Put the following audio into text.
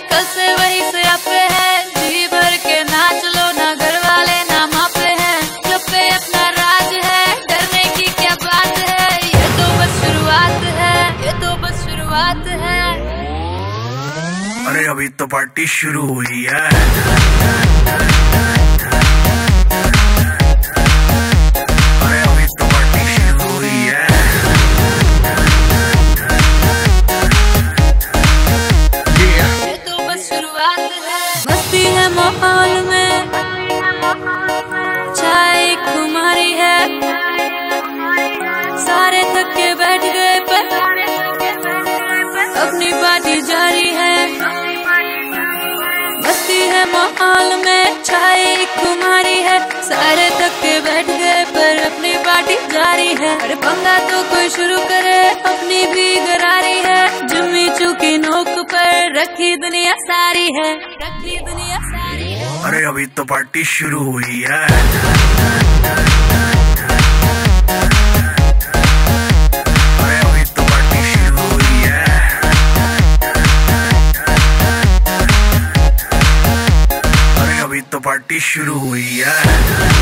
कल से वही से आपे है, जी भर के नाच लो ना, घर वाले ना मापे हैं, जो पे अपना राज है, डरने की क्या बात है, ये तो बस शुरुआत है, ये तो बस शुरुआत है। अरे अभी तो पार्टी शुरू हुई है। मस्ती है माहौल में, चाय खुमारी है, सारे थक के बैठ गए पर अपनी पार्टी जारी है। मस्ती है माहौल में, चाय खुमारी है, सारे थक के बैठ गए पर अपनी पार्टी जारी है। अरे पंगा तो कोई शुरू करे, अपनी भी गरारी है, जुम्मी चूकी नोक पर रखी दुनिया सारी है, रखी दुनिया सारी है। अरे अभी तो पार्टी शुरू हुई है। अरे अभी तो पार्टी शुरू हुई है। अरे अभी तो पार्टी शुरू हुई है।